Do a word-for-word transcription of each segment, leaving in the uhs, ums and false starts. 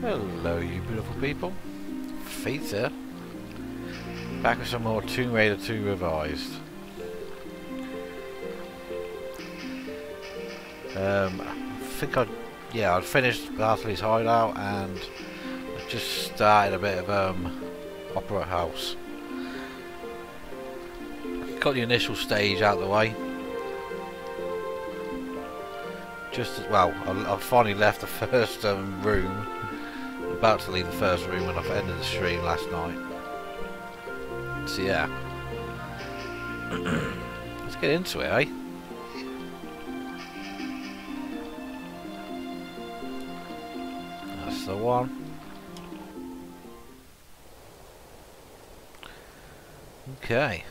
Hello you beautiful people, Faith here, back with some more Tomb Raider two Revised. Um, I think I, yeah, I'd finished Bartley's hideout and I just started a bit of um, Opera House. Got the initial stage out of the way. Just as well, I, I finally left the first um, room. About to leave the first room when I've ended the stream last night. So yeah, let's get into it, eh? That's the one. Okay.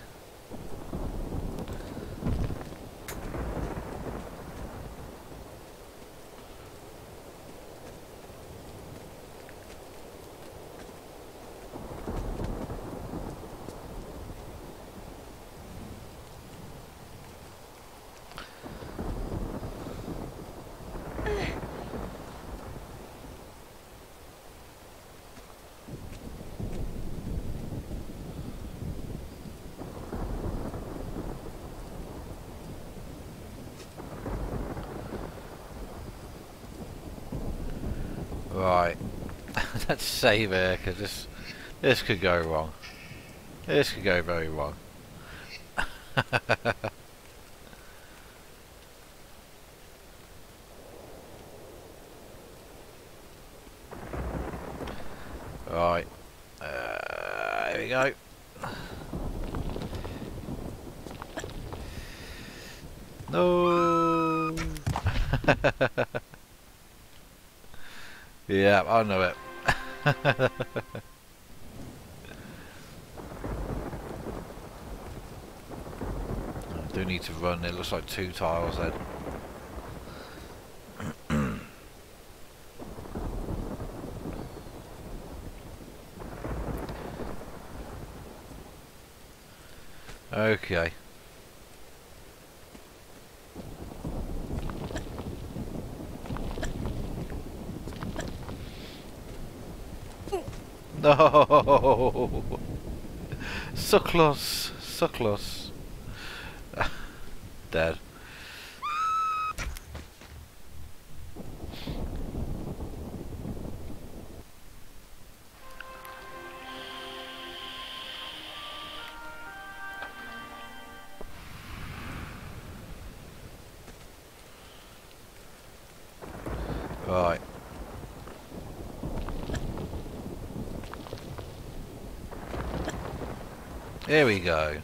Right, let's save here because this this could go wrong. This could go very wrong. Right, uh, here we go. No. Yeah, I know it. I do need to run, it looks like two tiles then. Okay. No! So close, so close. Dead. Right. Here we go.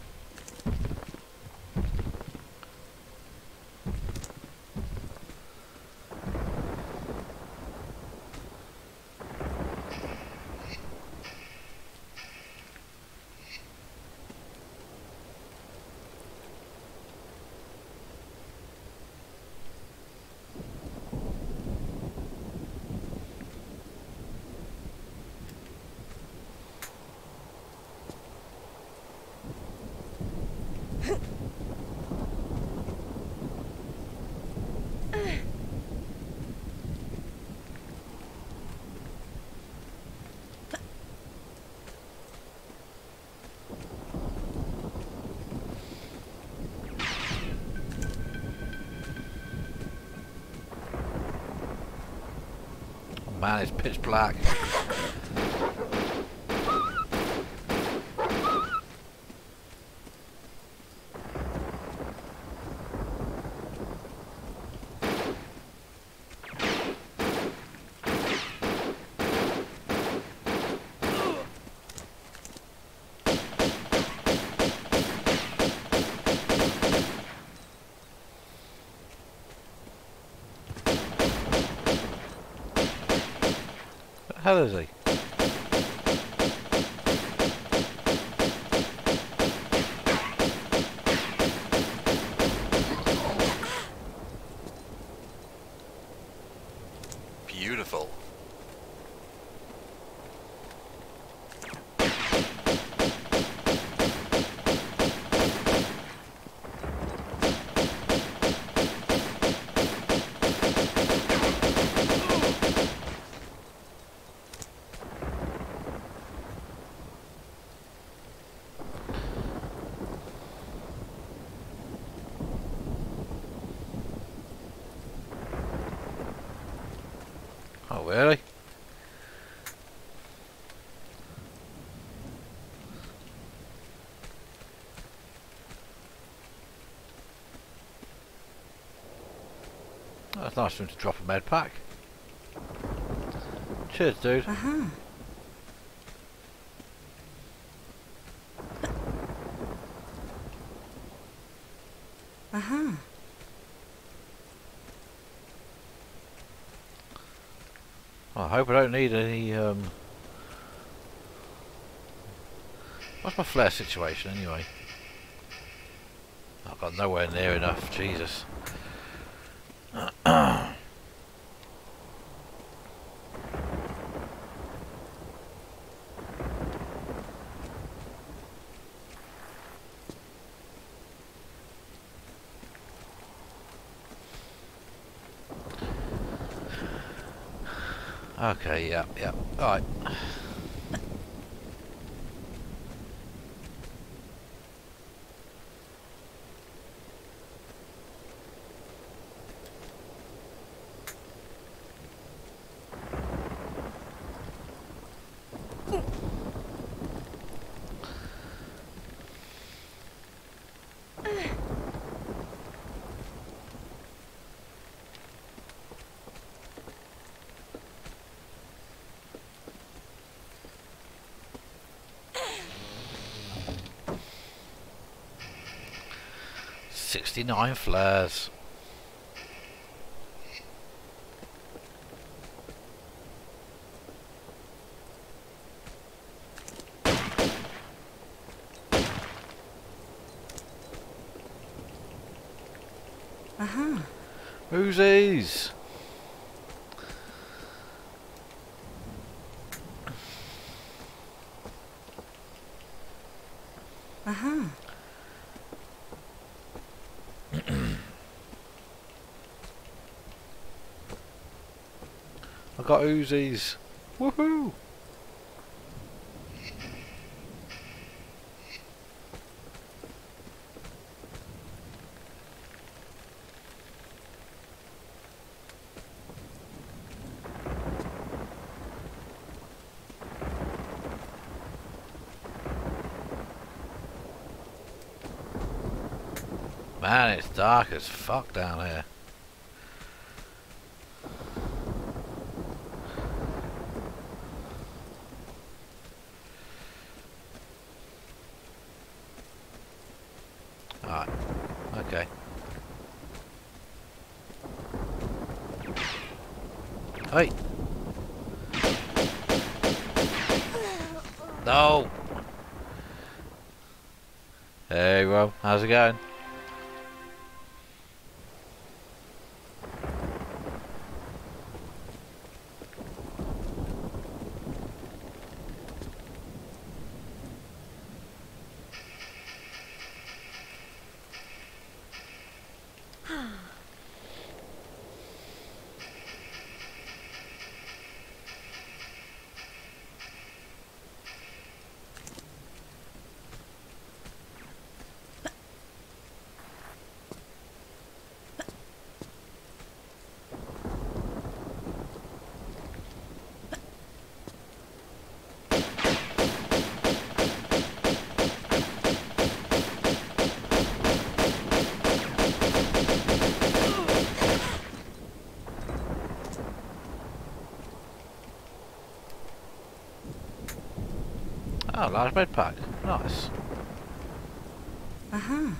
Man, it's pitch black. How is he? Beautiful. nice of him to drop a med pack. Cheers, dude. Uh-huh. Uh-huh. Well, I hope I don't need any, um... what's my flare situation, anyway? I've got nowhere near enough, Jesus. Okay, yeah, yeah, alright. sixty-nine flares. Uh-huh. Uzis. Uh-huh. I got Uzis. Woohoo! Man, it's dark as fuck down here. Alright, okay. Hey! No! Hey, Rob, how's it going? Oh, large med pack. Nice. Uh-huh.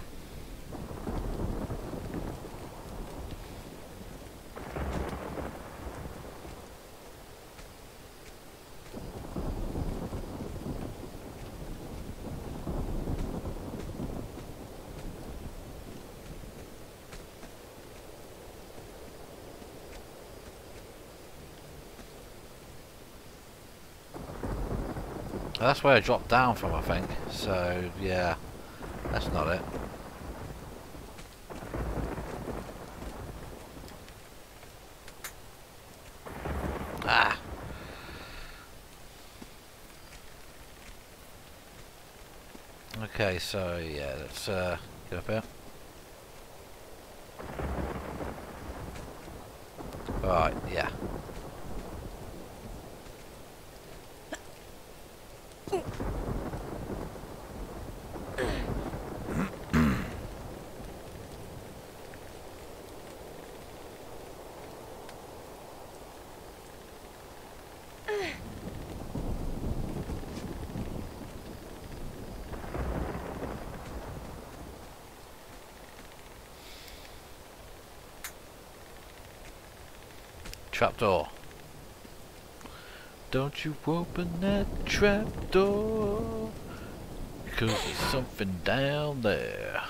That's where I dropped down from, I think. So, yeah. That's not it. Ah! Okay, so, yeah, let's uh, get up here. Right, yeah. trapdoor. Don't you open that trapdoor, because there's something down there.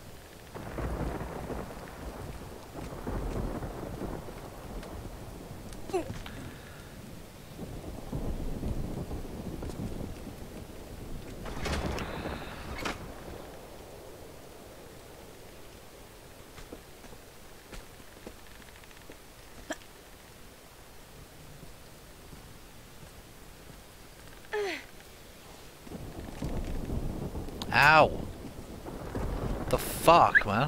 Ow! The fuck, man?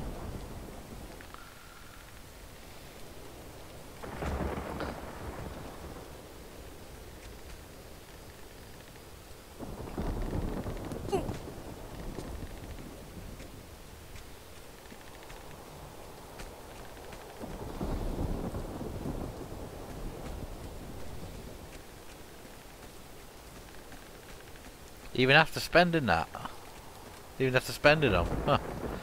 Even after spending that? Even after spending them? Huh.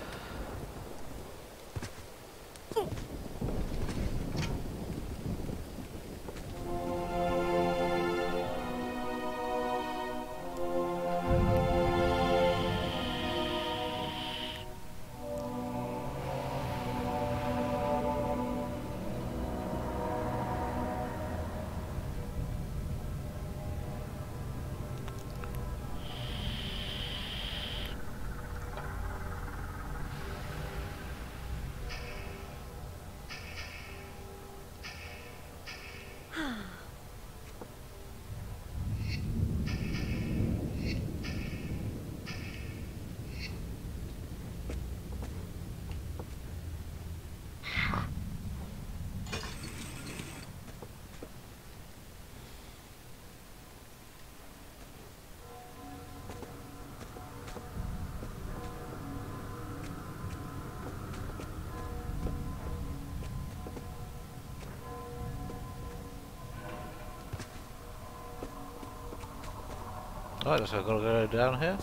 Right, so I've got to go down here.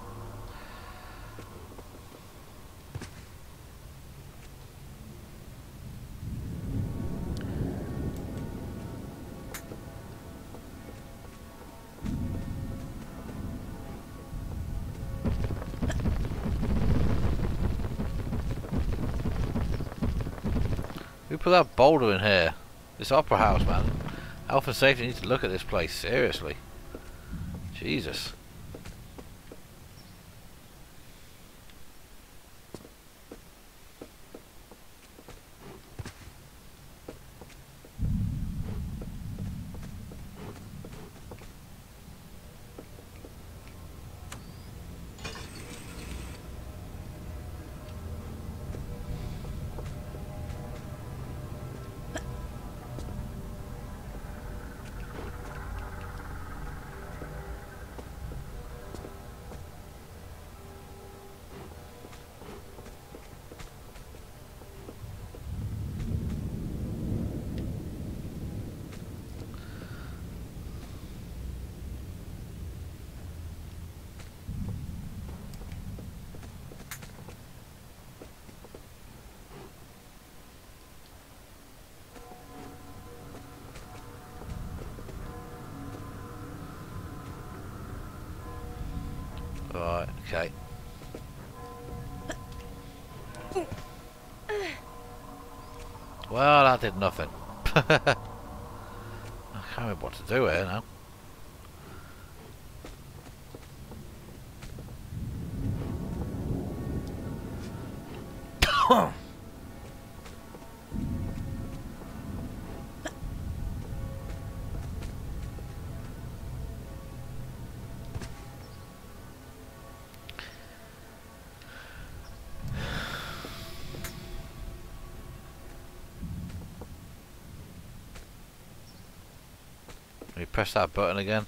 Who put that boulder in here? This opera house, man. Health and safety needs to look at this place, seriously. Jesus. Right, okay. Well, that did nothing. I can't remember what to do here now. Let me press that button again.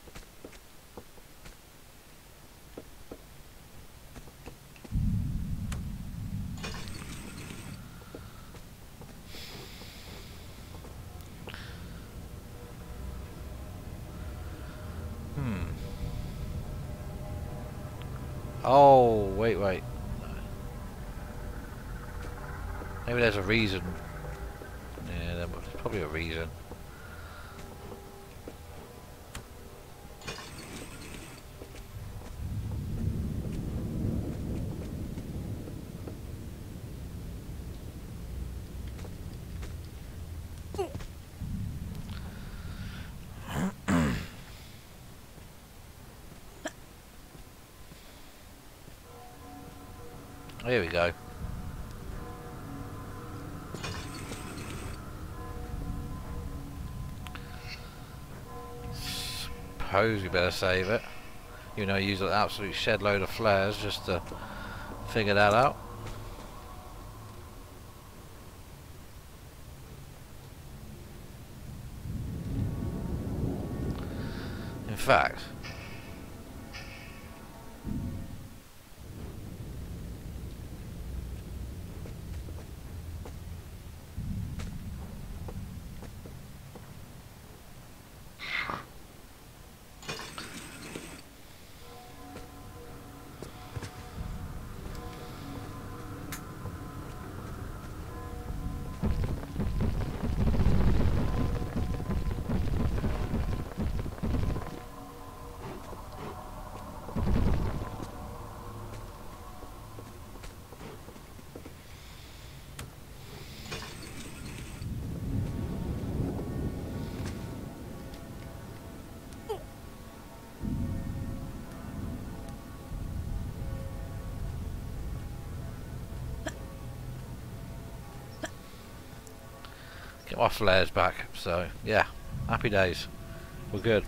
Hmm. Oh, wait, wait. Maybe there's a reason. Yeah, there's probably a reason. Here we go. Suppose we better save it. You know, use an absolute shed load of flares just to figure that out. In fact, get my flares back, so yeah, happy days. We're good.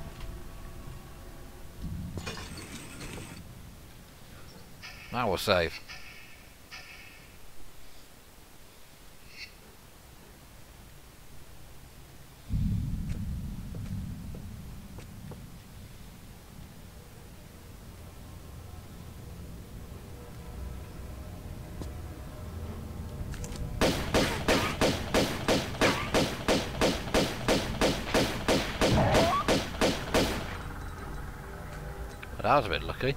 Now we'll save. But I was a bit lucky.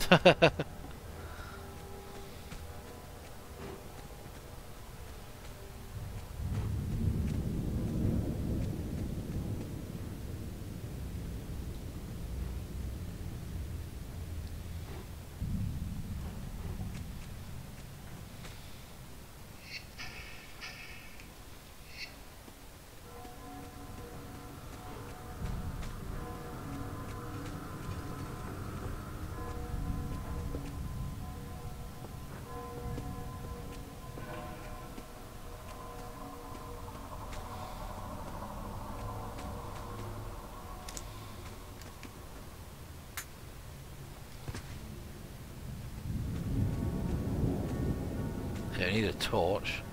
Okay, I need a torch.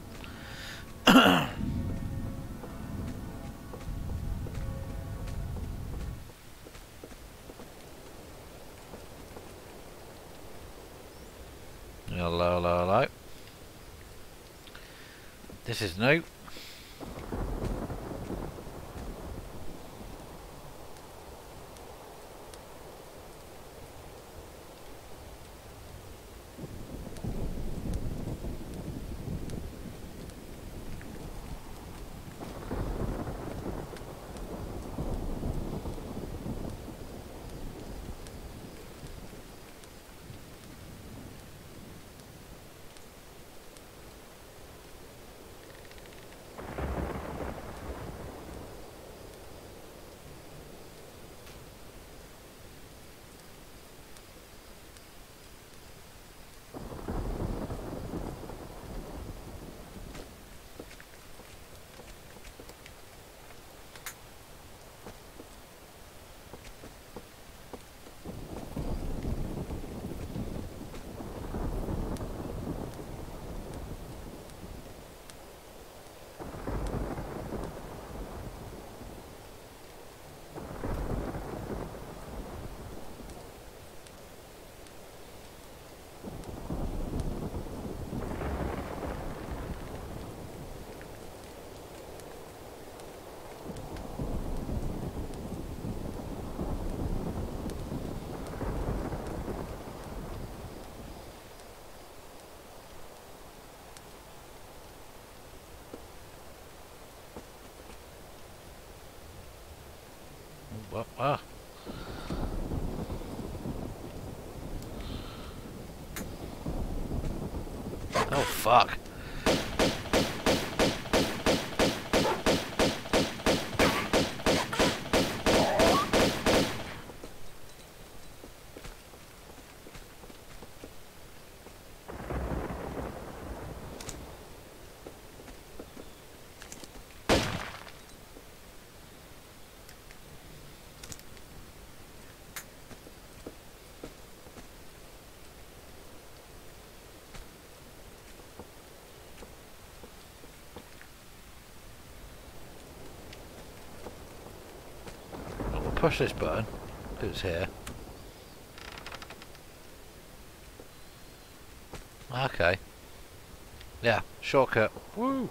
Hello, hello, hello. This is new. What? Ah. Oh fuck. push this button, because it's here. Okay. Yeah, shortcut. Woo!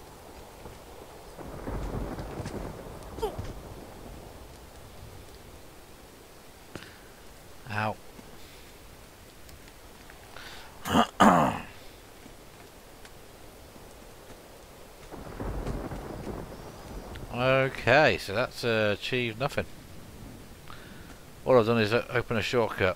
Ow. Okay, so that's uh, achieved nothing. All I've done is uh, open a shortcut.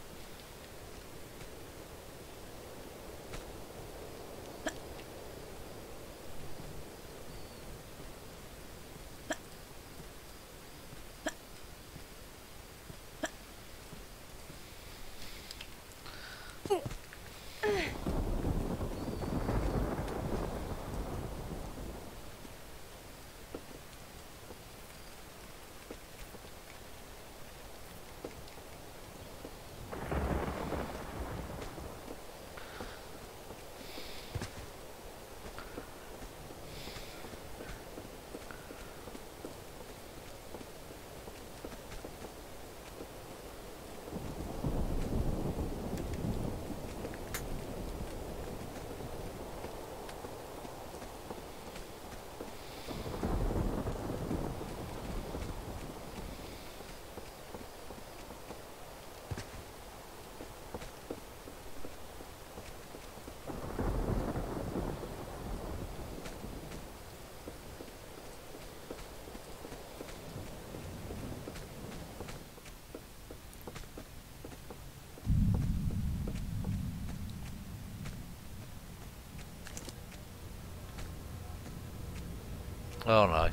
Oh no.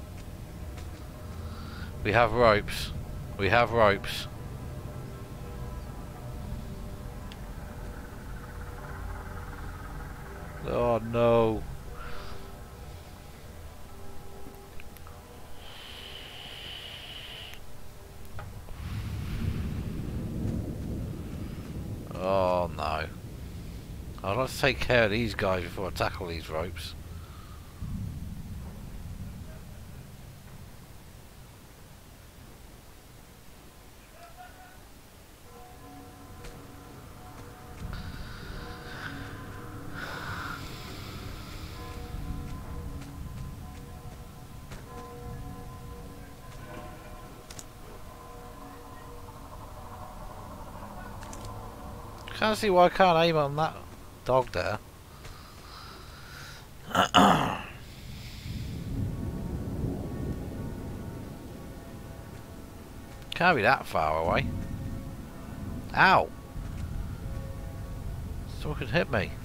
We have ropes. We have ropes. Oh no. Oh no. I'd like to take care of these guys before I tackle these ropes. Can't see why I can't aim on that dog there. Can't be that far away. Ow! Someone could hit me.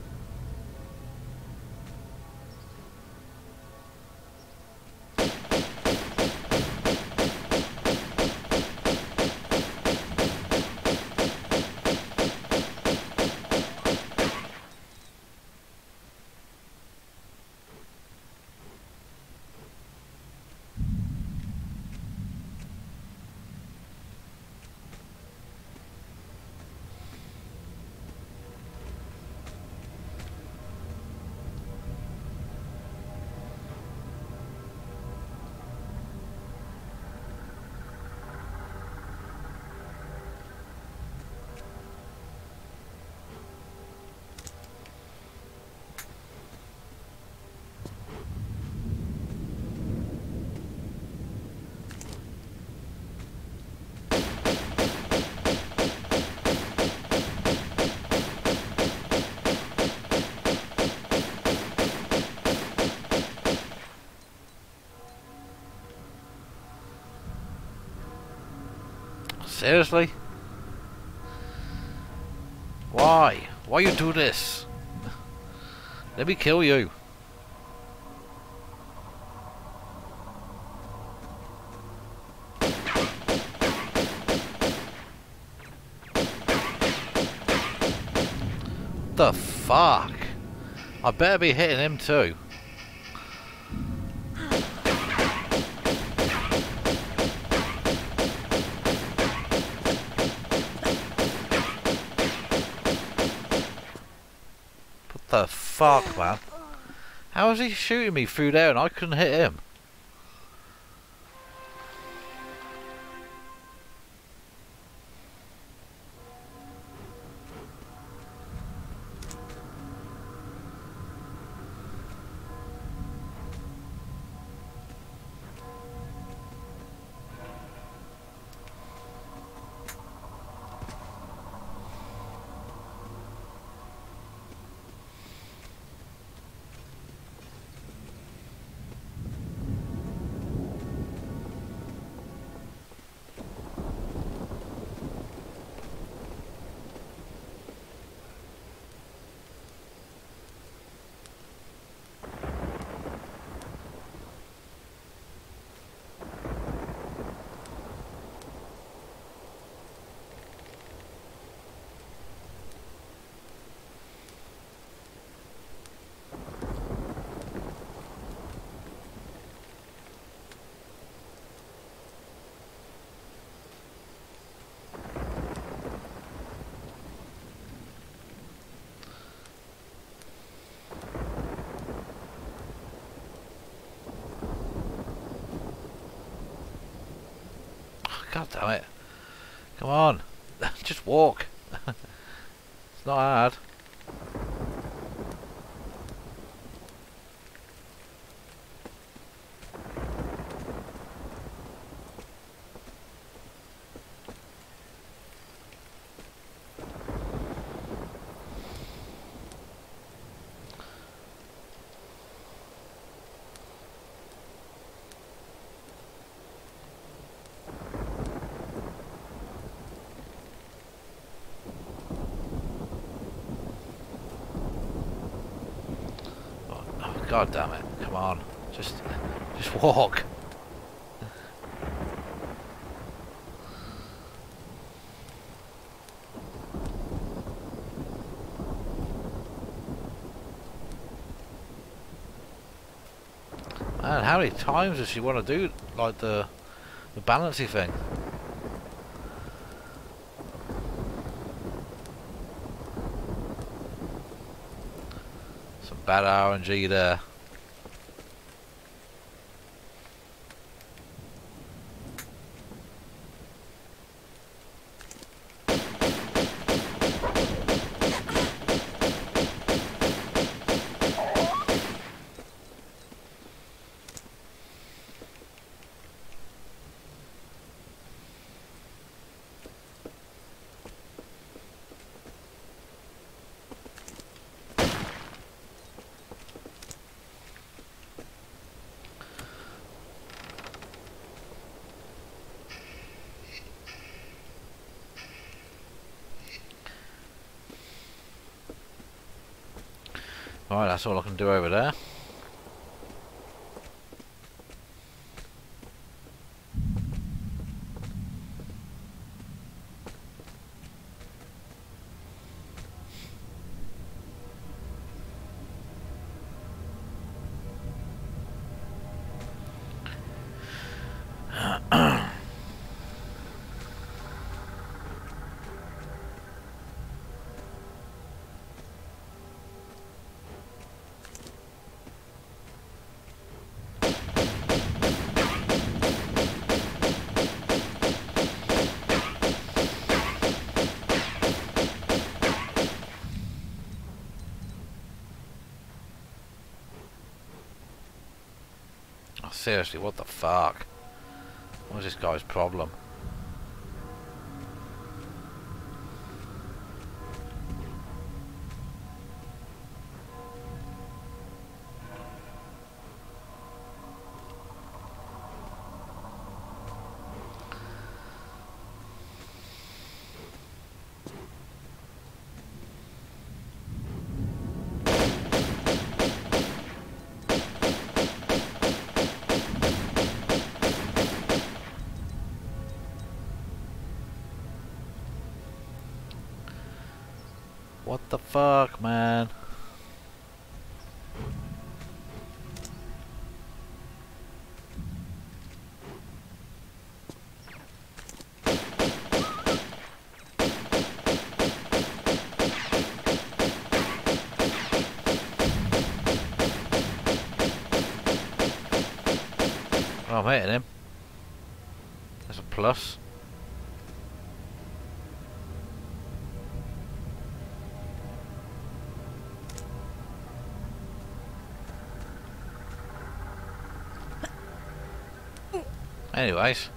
Seriously? Why? Why you do this? Let me kill you. The fuck? I better be hitting him too. The fuck, man? How is he shooting me through there and I couldn't hit him? God damn it. Come on. Just walk. It's not hard. God damn it, come on. Just just walk. Man, how many times does she want to do like the the balancy thing? Some bad R N G there. Right, that's all I can do over there. Seriously, what the fuck? What's this guy's problem? What the fuck, man? Oh, I'm hitting him. That's a plus. Anyways.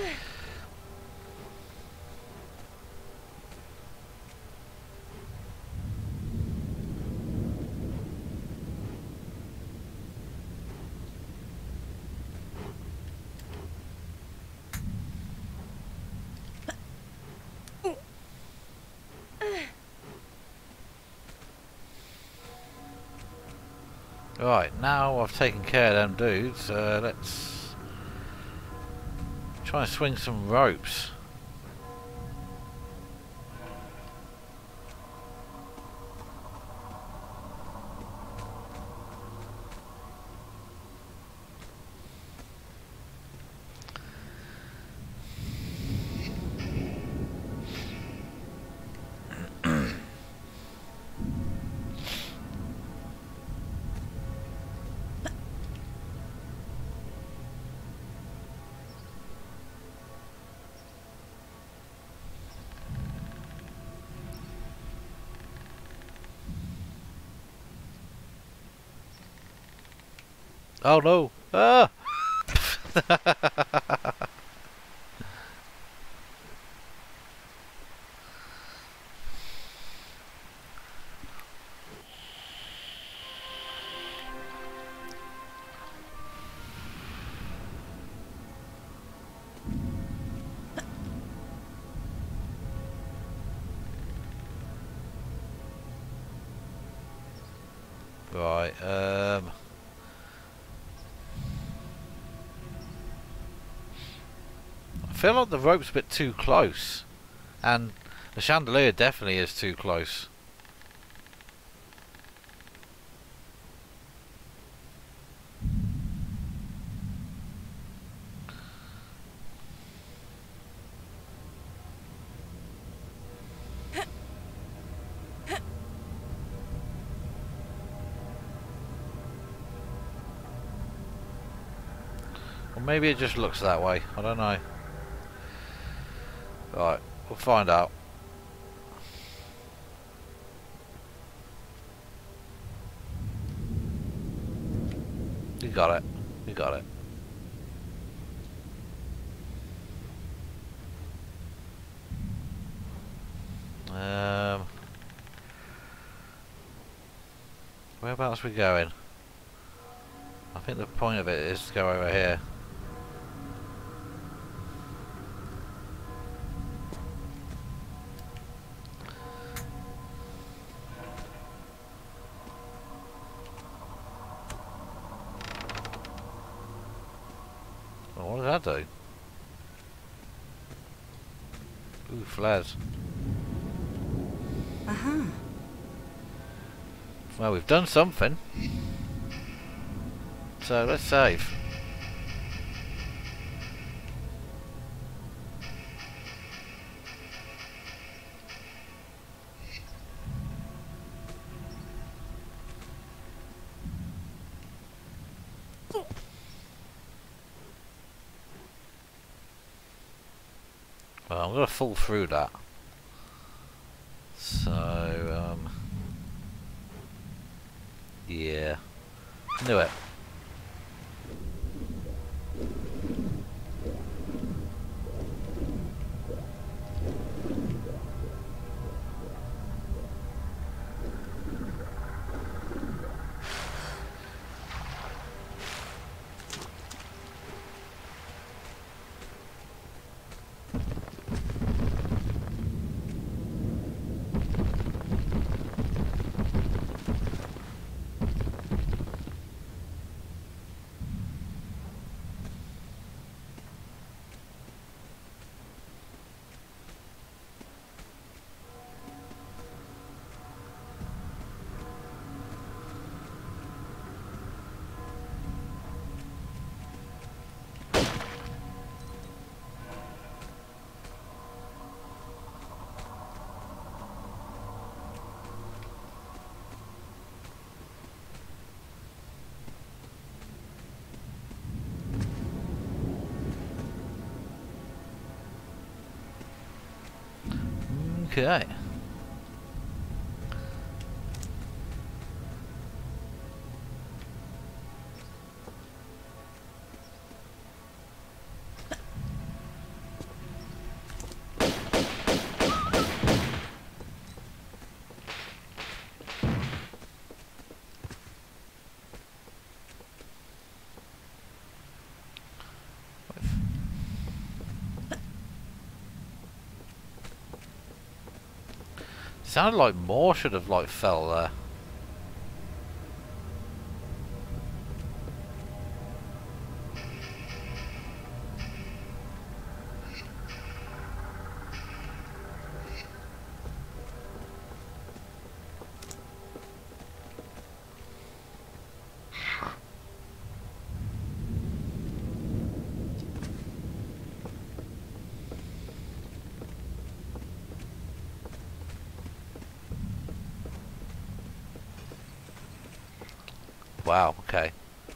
Right, now I've taken care of them dudes, uh, let's try and swing some ropes. Oh no! Ah! Right, um... I feel like the rope's a bit too close. And the chandelier definitely is too close. Or maybe it just looks that way. I don't know. Right, we'll find out. You got it. You got it. Um, whereabouts are we going? I think the point of it is to go over here. Oh, what does that do? Ooh, flares. Uh-huh. Well, we've done something. So let's save. Well, I'm gonna fall through that. So, um, yeah, knew it. Okay. Sounded like more should have like fell there. Wow, okay.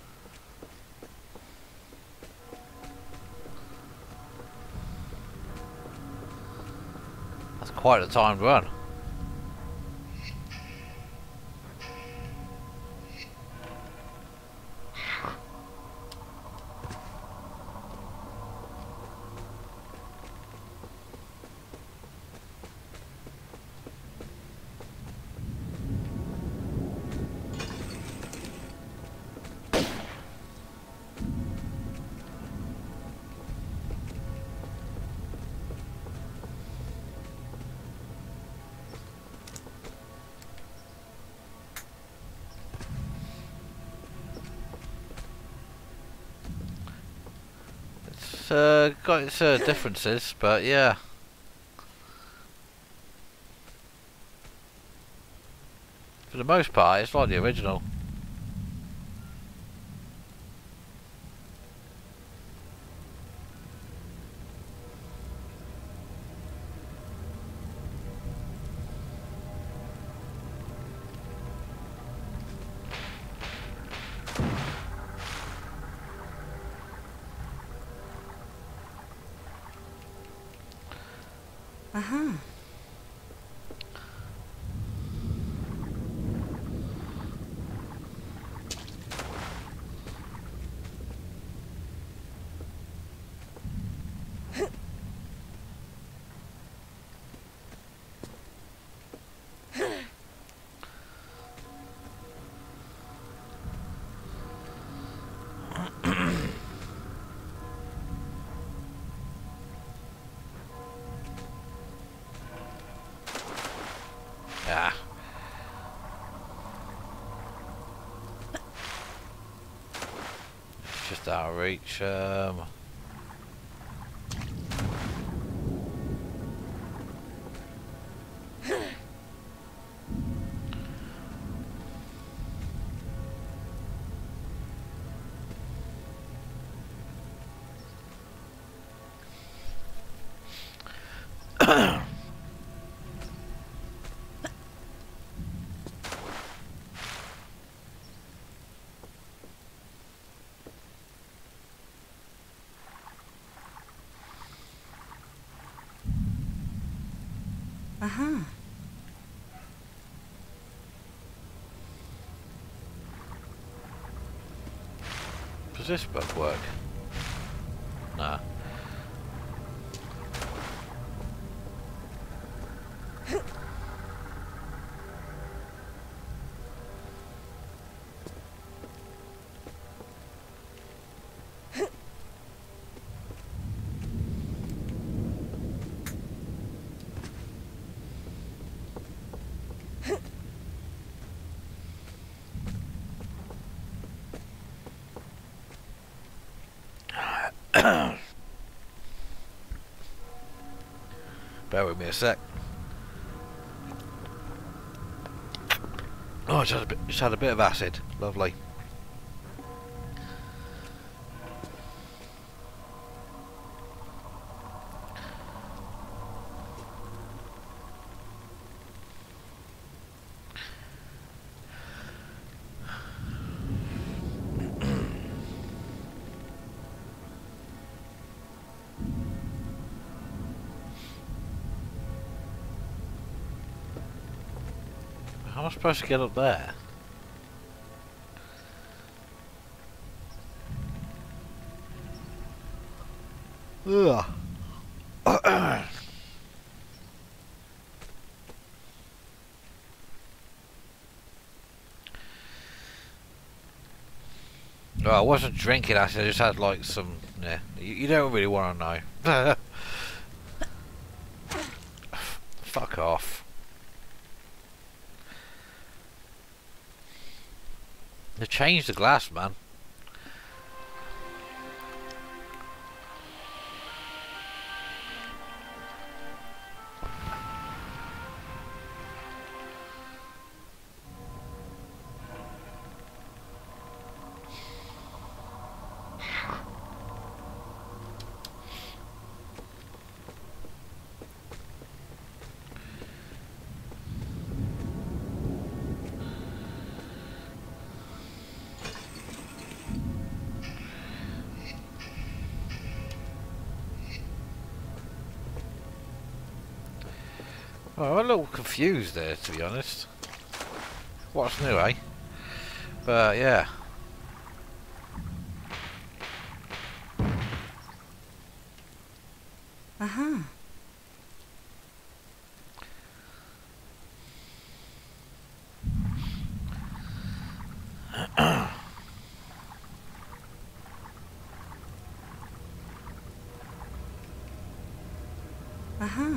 That's quite a timed run. uh, got its uh, differences, but yeah. For the most part, it's like the original. Uh-huh. Ah. It's just out of reach. Um. Uh-huh. Does this bug work? Nah. Bear with me a sec. Oh, just had a bit, just had a bit of acid. Lovely. How am I supposed to get up there? Ugh. Well, I wasn't drinking acid, I just had like some, yeah, you, you don't really want to know. Fuck off. They changed the glass, man. Well, I'm a little confused there, to be honest. What's new, eh? But yeah. Uh-huh. Uh-huh.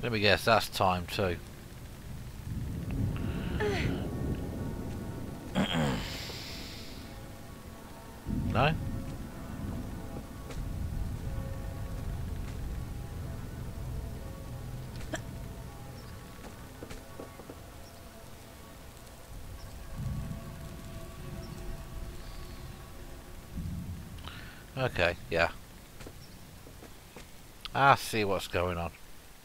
Let me guess, that's time too. No? Okay, yeah. I see what's going on.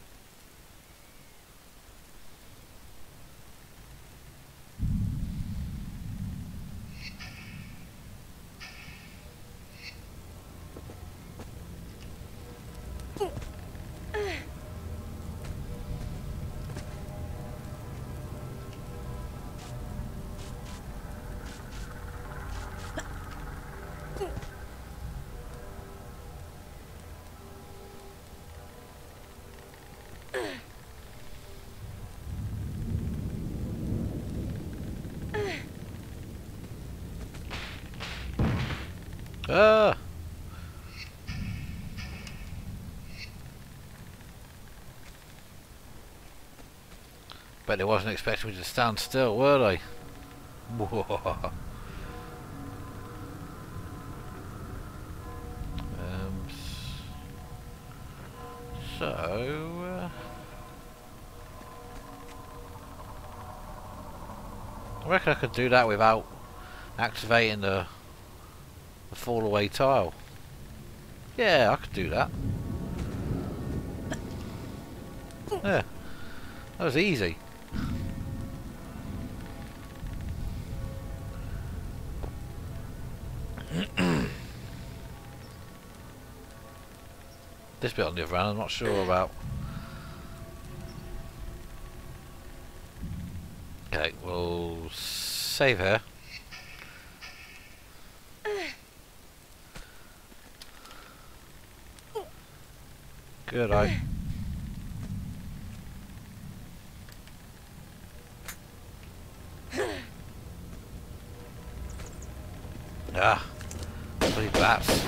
Ah! Bet they wasn't expecting me to stand still, were they? Whoa. Um, so... Uh, I reckon I could do that without activating the, the fall away tile. Yeah, I could do that. Yeah, that was easy. This bit on the other hand I'm not sure about. Okay, we'll save here. Good eye. Ah, bloody bats.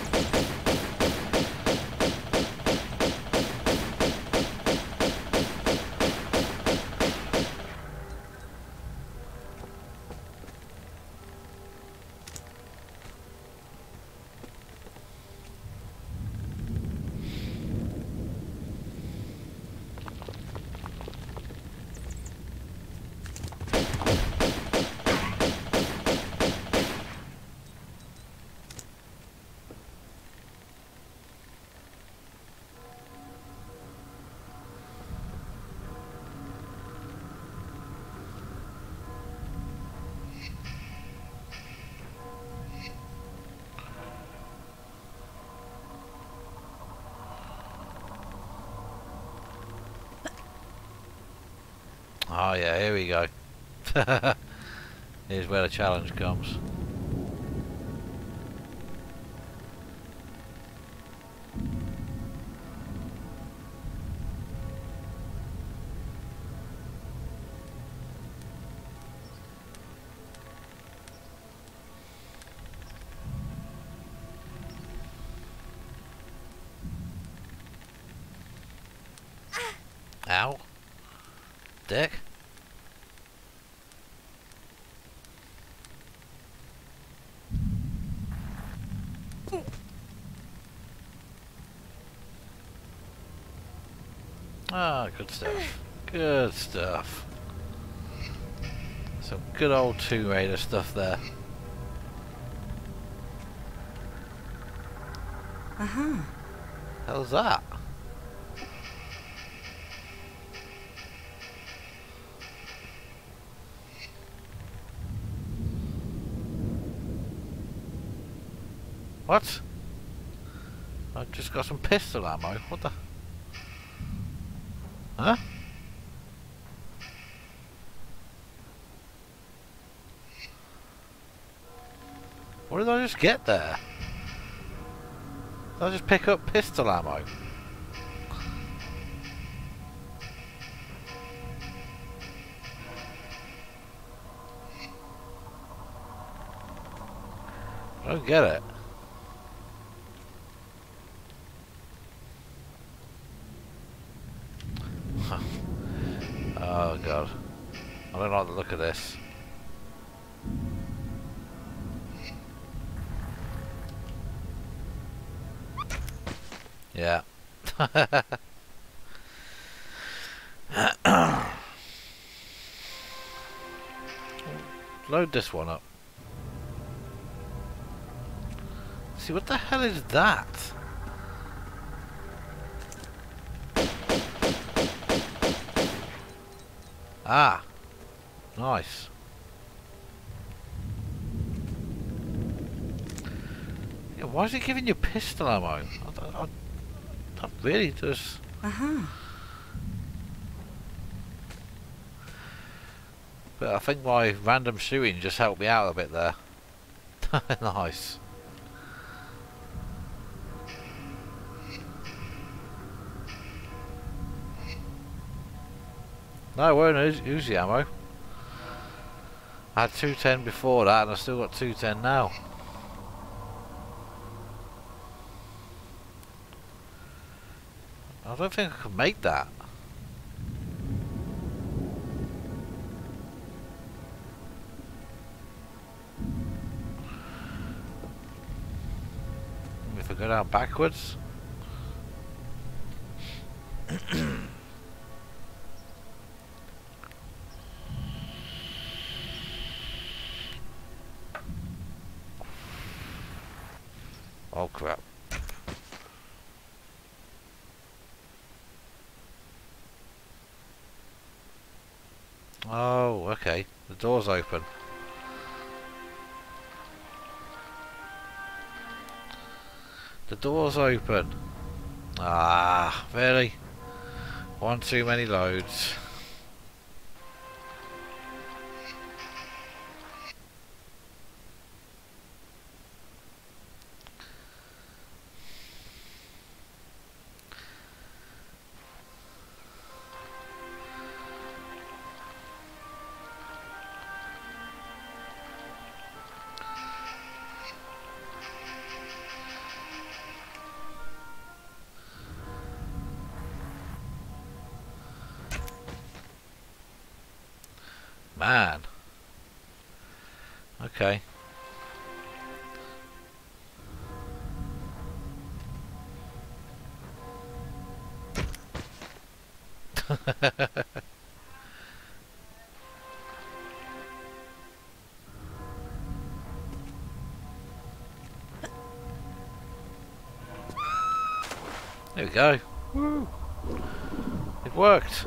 Oh yeah, here we go. Here's where the challenge comes. Ow. Dick. Ah, good stuff. Good stuff. Some good old Tomb Raider stuff there. Uh-huh. How's that? What? I've just got some pistol ammo. What the? Huh? What did I just get there? Did I just pick up pistol ammo? I don't get it. don't like the look of this. Yeah. Load this one up. See, what the hell is that? Ah, nice. Yeah, why is it giving you pistol ammo? I, I, that really does. Uh-huh. But I think my random shooting just helped me out a bit there. Nice. No, it weren't Uzi ammo. I had two ten before that and I still got two ten now. I don't think I can make that. If I go down backwards. Oh crap. Oh, okay. The door's open. The door's open. Ah, really? One too many loads. Man. Okay. There we go. Woo. It worked.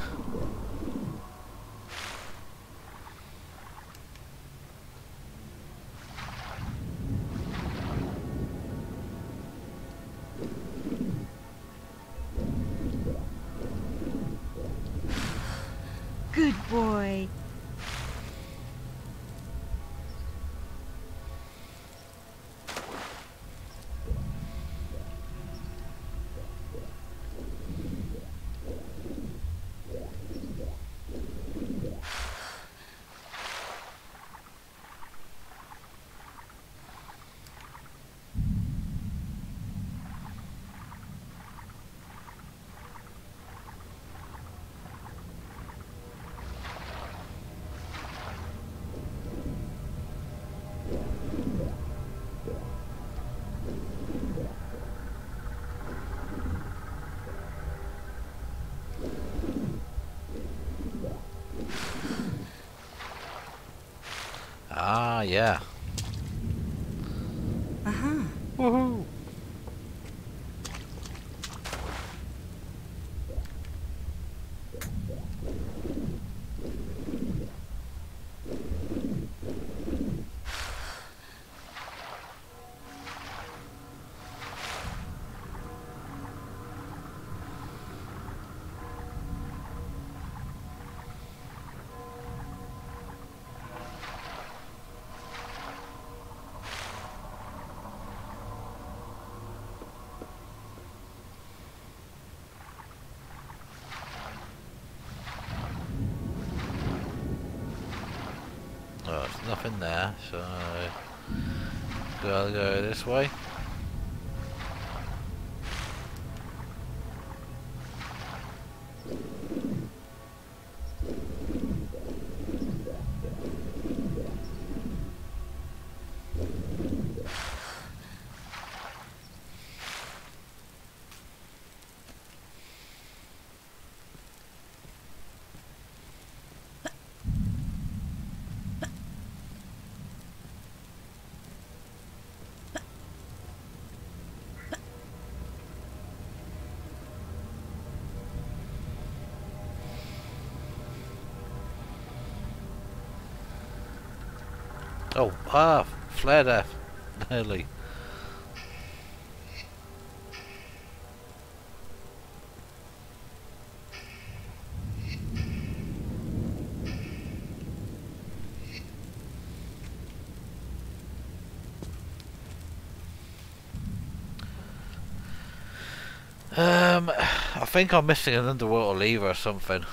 Good boy. Ah, yeah. Uh-huh. Woohoo! Oh, there's nothing there, so gotta go this way. Oh, ah, flare death. Nearly. Um, I think I'm missing an underwater lever or something.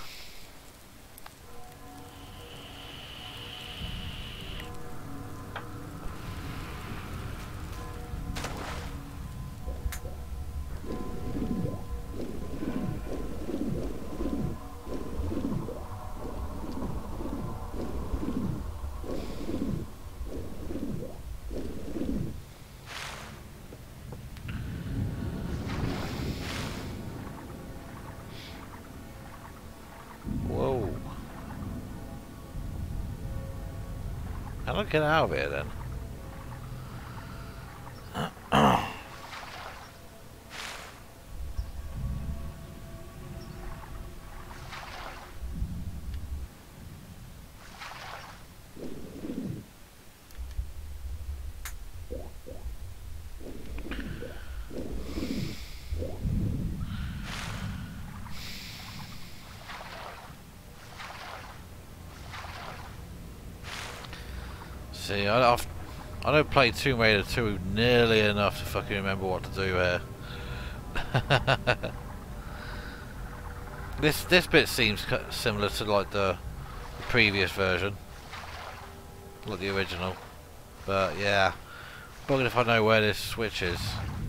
Whoa. How do I get out of here then? See, I, I've, I don't play Tombraider two nearly enough to fucking remember what to do here. this this bit seems similar to like the, the previous version, like the original. But yeah, buggered if I know where this switch is.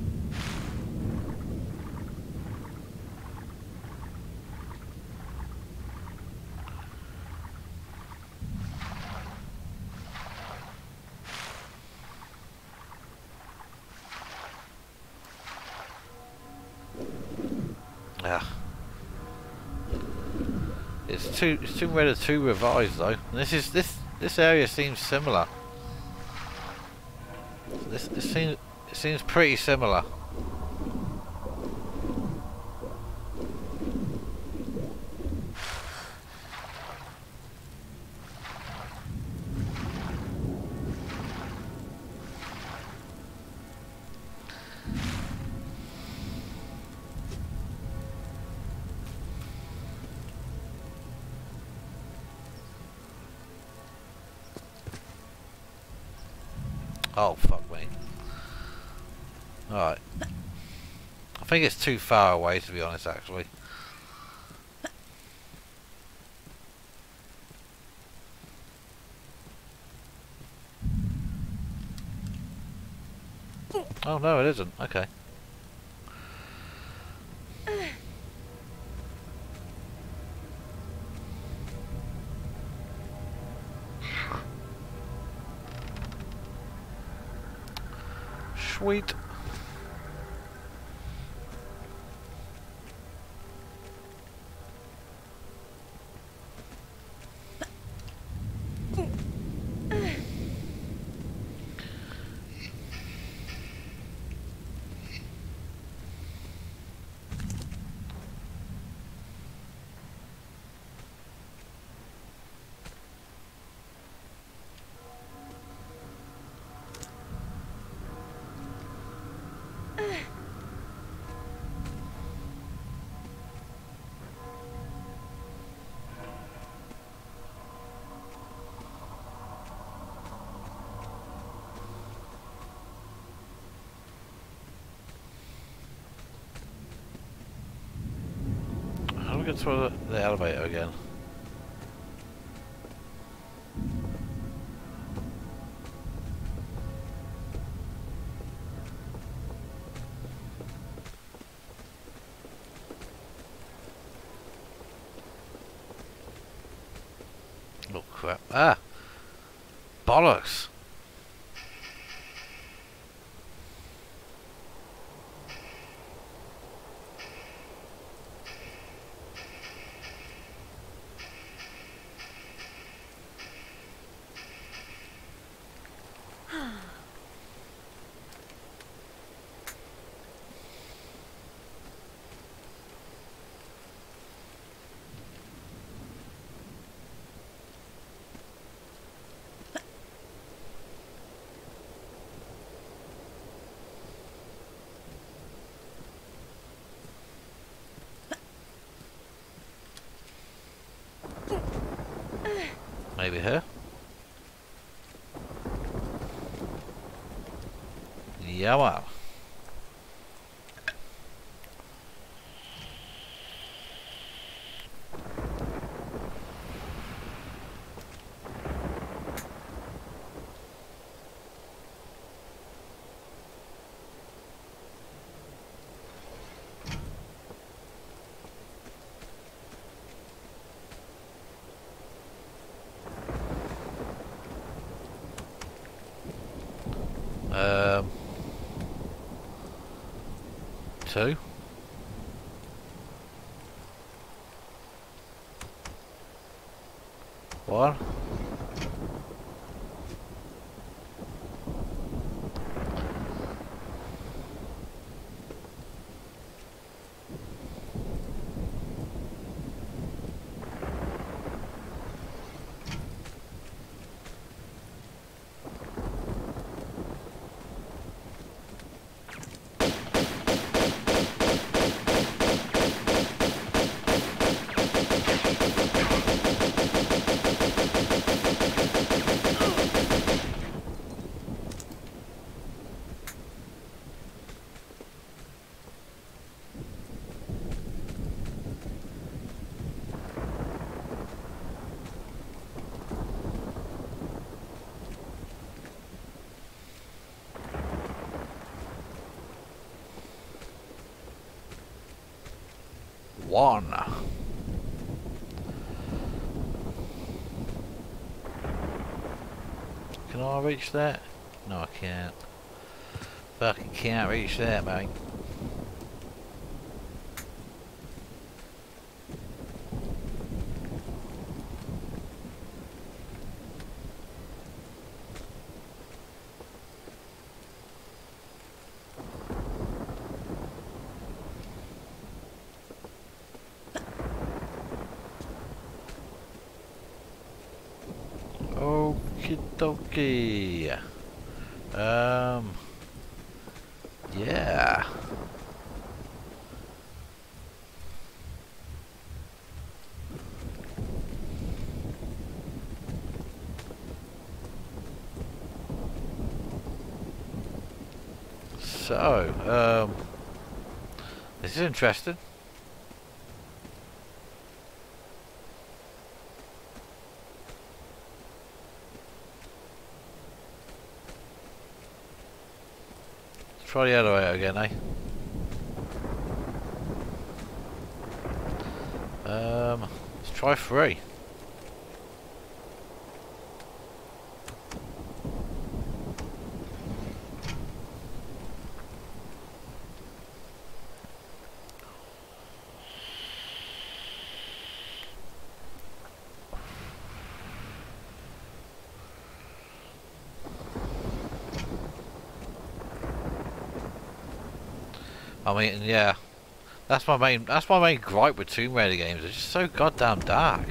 Yeah. It's two it's Tombraider two revised though. And this is this this area seems similar. This this seems it seems pretty similar. Oh, fuck me. Alright. I think it's too far away, to be honest, actually. Oh, no, it isn't. Okay. Sweet. How do we get to the, the elevator again? Oh crap. Ah! Bollocks! Maybe her. Yeah, well. Um, two. One. One. Can I reach that? No, I can't. Fucking can't reach that, mate. Okie dokie. Um. Yeah. So, um, this is interesting. Let's try the elevator again, eh? Um, let's try three. I mean, yeah, that's my main. That's my main gripe with Tomb Raider games. They're just so goddamn dark.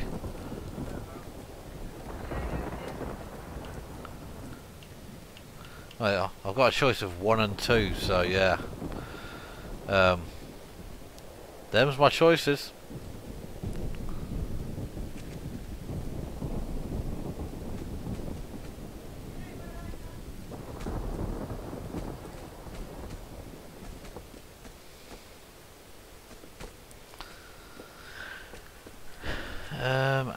Well, I've got a choice of one and two, so yeah. Um, them's my choices. Um.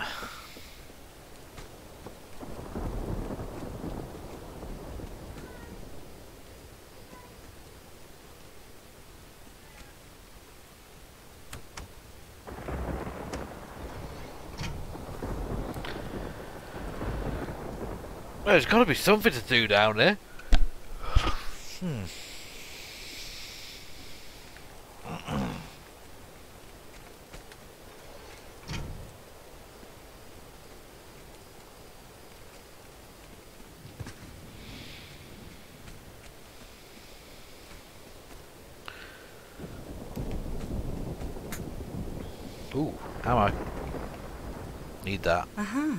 Well, there's got to be something to do down there. Hmm. Ooh, ammo. Need that. Uh-huh.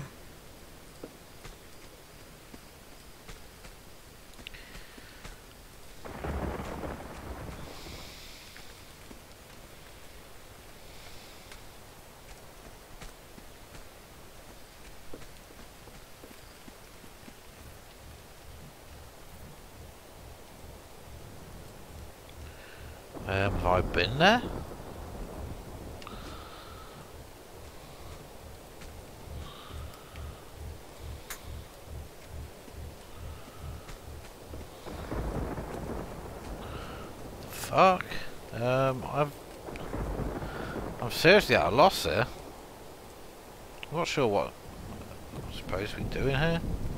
Um, have I been there? Fuck. Um, I've... I'm seriously at a loss here. I'm not sure what I'm supposed to be doing here.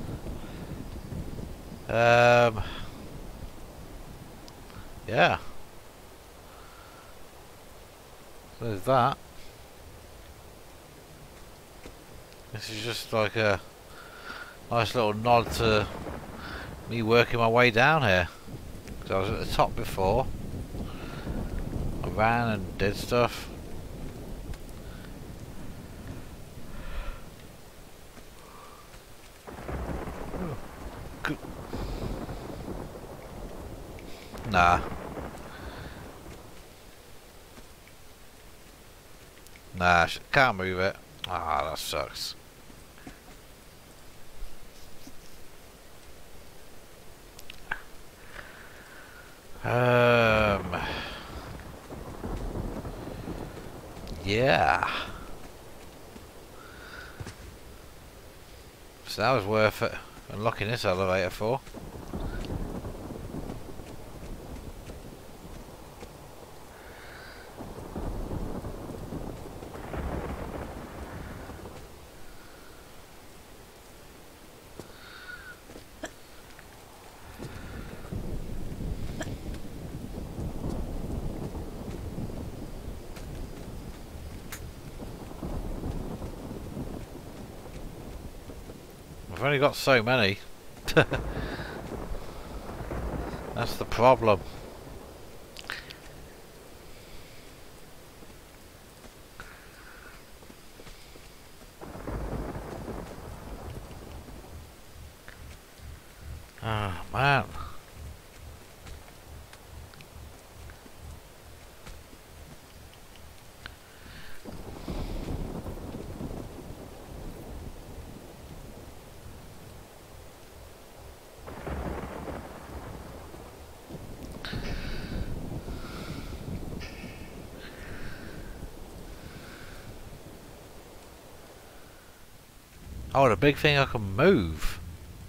Um... Yeah. So there's that. This is just like a nice little nod to me working my way down here. Because I was at the top before. I ran and did stuff. Good. Nah. Nah, can't move it. Ah, that sucks. Um. Yeah. So that was worth it. Unlocking this elevator for. I've only got so many. That's the problem. Oh man. Oh, the big thing I can move.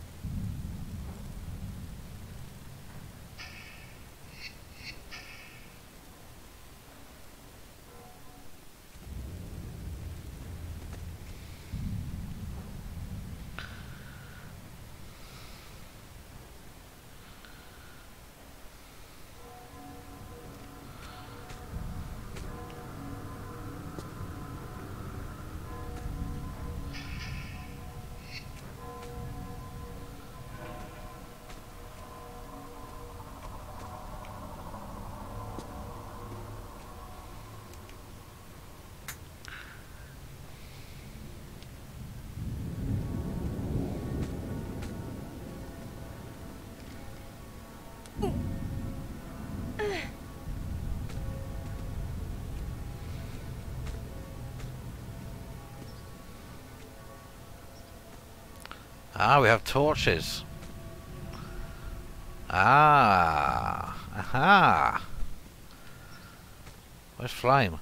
Ah, we have torches. Ah, aha. Where's Flame?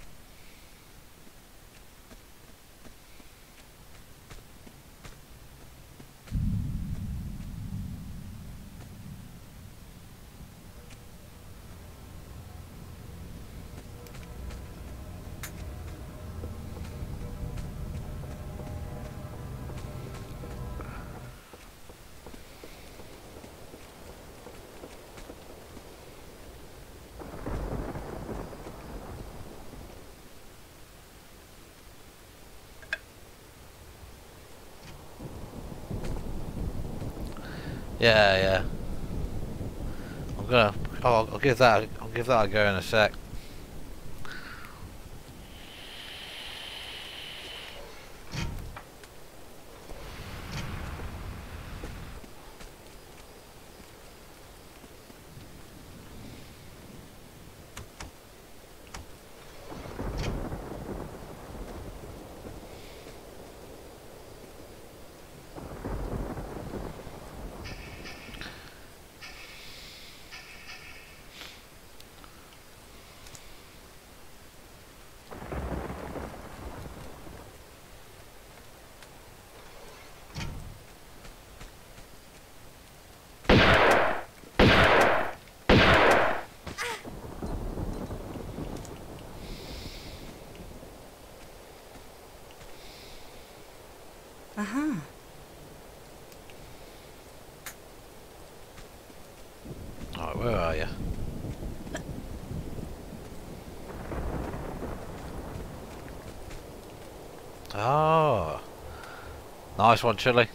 Yeah, yeah. I'm gonna. Oh, I'll give that. I'll give that a go in a sec. Right, where are you? Oh, nice one, Chili.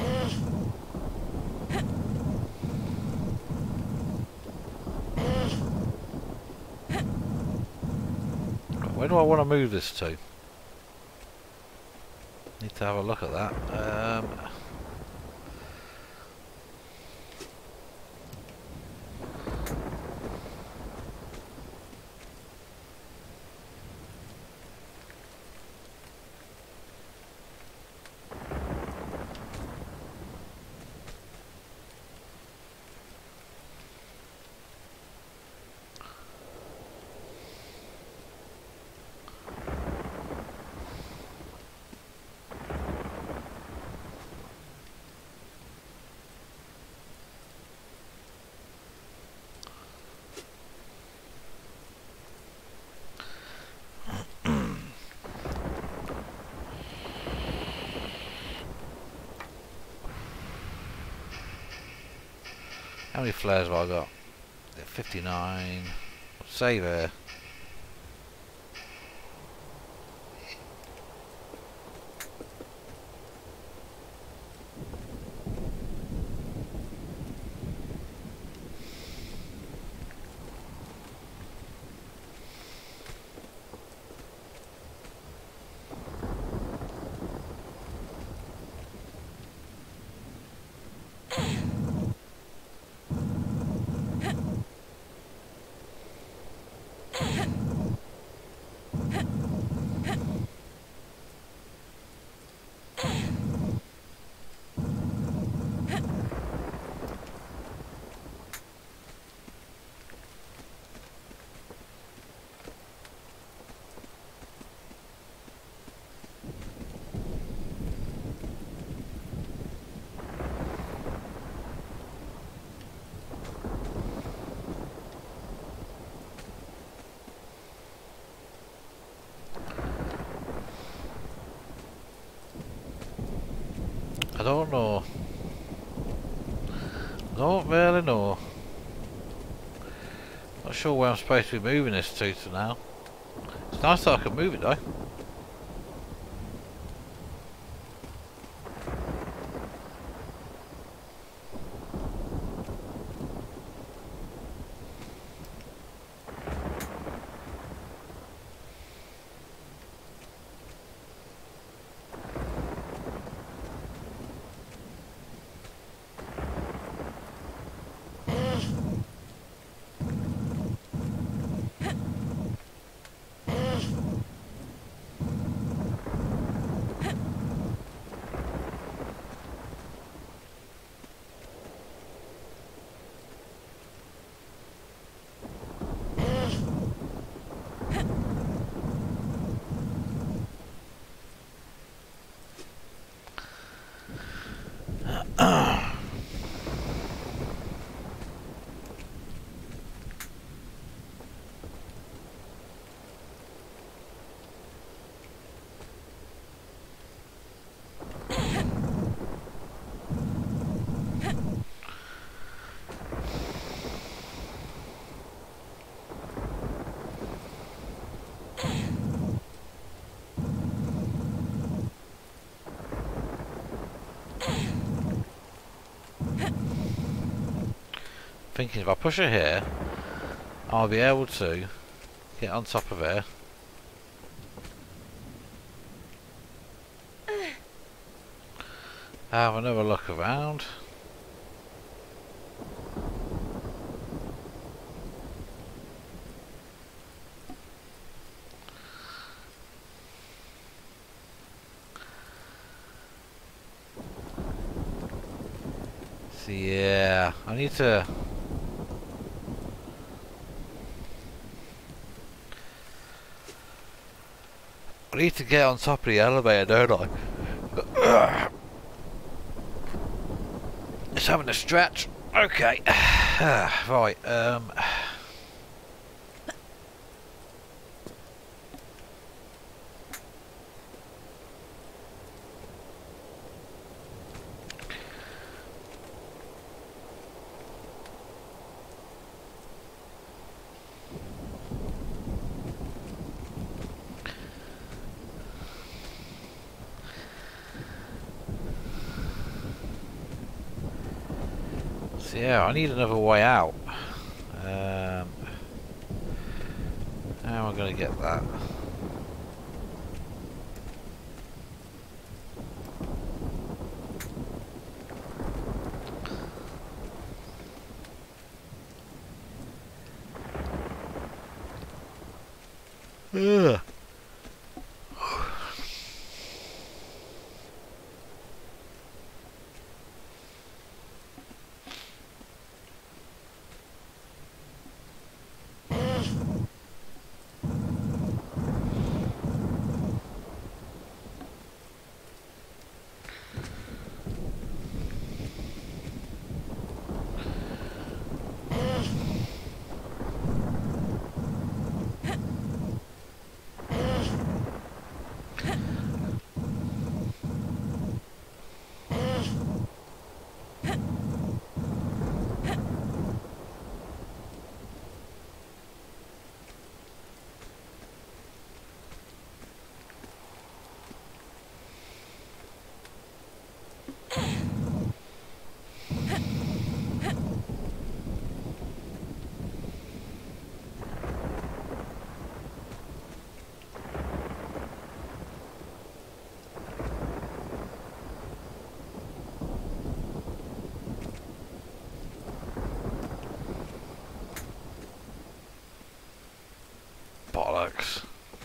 Where do I want to move this to? Need to have a look at that. Um, how many flares have I got? fifty-nine. Save here. I don't know. Don't really know. Not sure where I'm supposed to be moving this to to now. It's nice that I can move it though. Thinking if I push it here, I'll be able to get on top of here. Have another look around. So yeah, I need to I need to get on top of the elevator, don't I? It's having a stretch. Okay. Right, um... So yeah, I need another way out. Um, how am I going to get that? Ugh. Bollocks.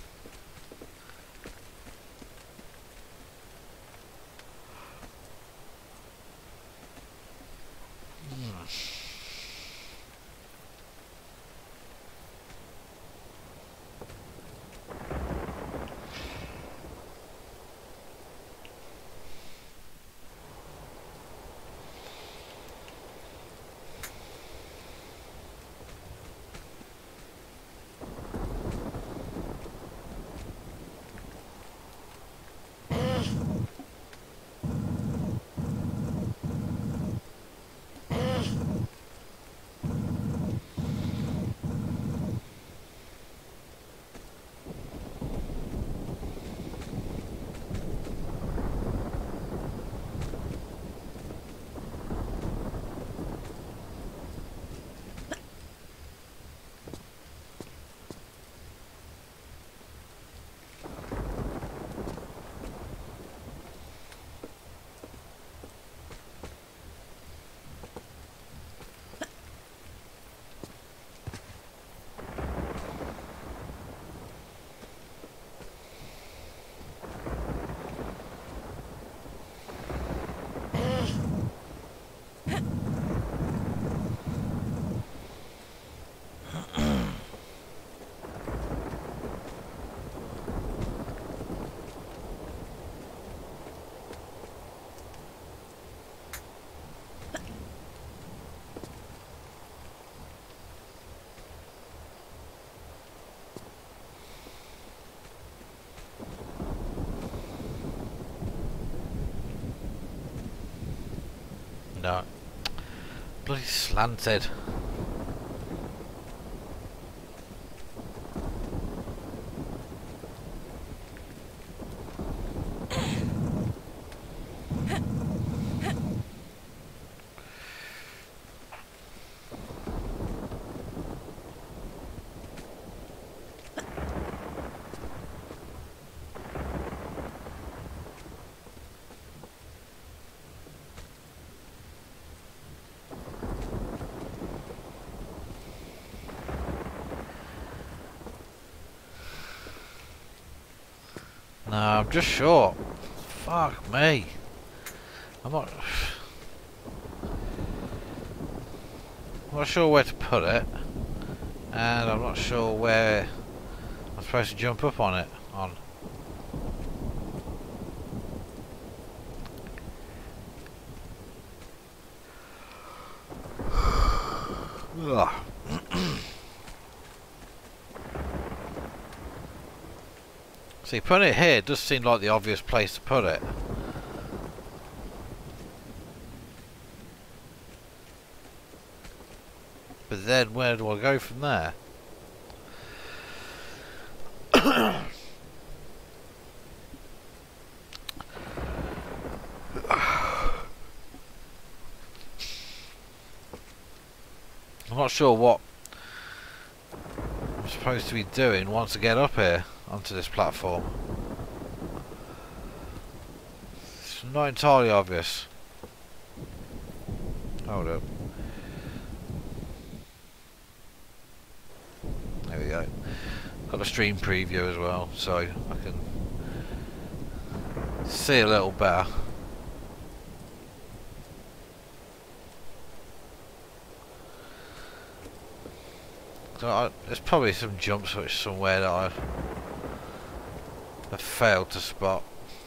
No. Bloody slanted. No, I'm just short. Fuck me. I'm not... I'm not sure where to put it. And I'm not sure where I'm supposed to jump up on it. On. Ugh. See, putting it here does seem like the obvious place to put it. But then where do I go from there? I'm not sure what I'm supposed to be doing once I get up here onto this platform. It's not entirely obvious. Hold up. There we go. Got a stream preview as well, so I can see a little better. So I, there's probably some jump switch somewhere that I have failed to spot.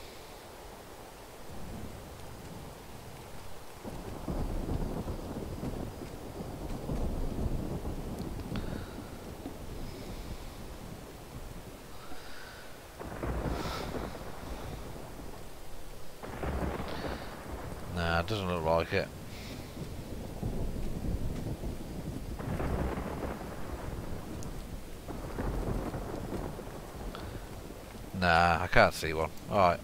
Nah, it doesn't look like it. Nah, I can't see one. Alright.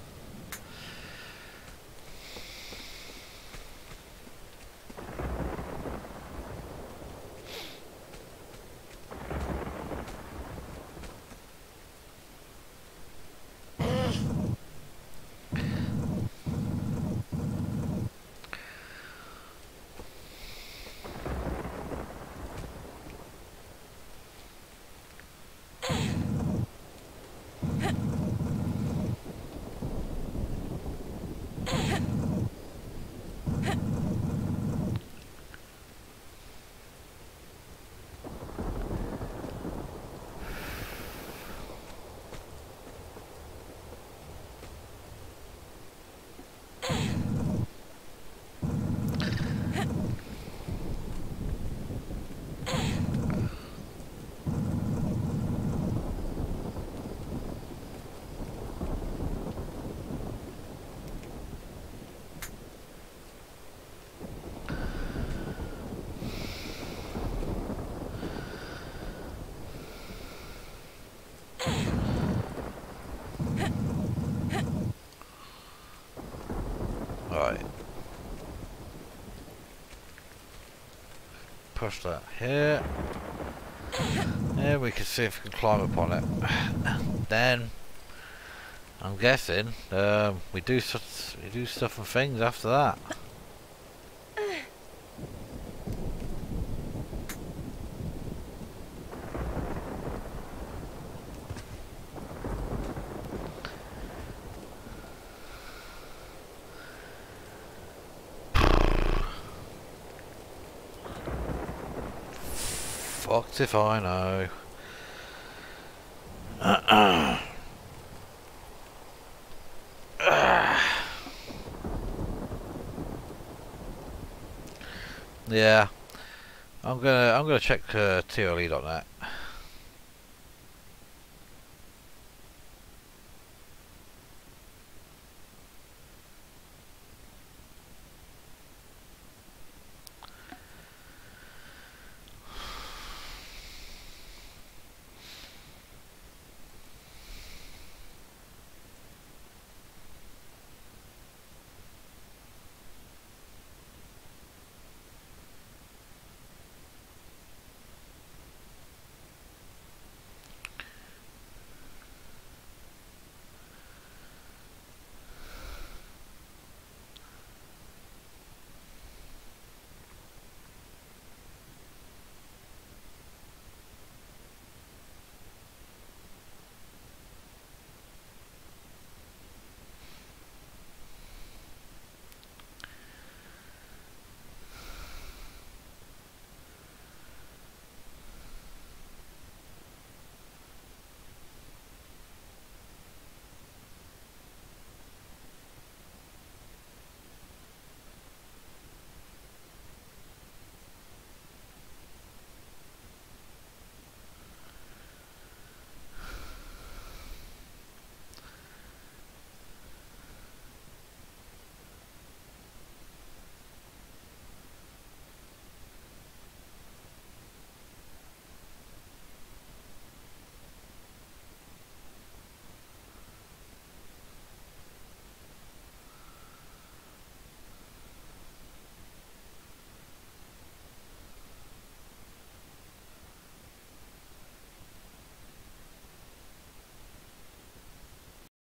Right. Push that here. And we can see if we can climb up on it. Then I'm guessing um, we do stuff, we do stuff and things after that. Fucked if I know. Yeah, I'm gonna I'm gonna check uh, T L E dot net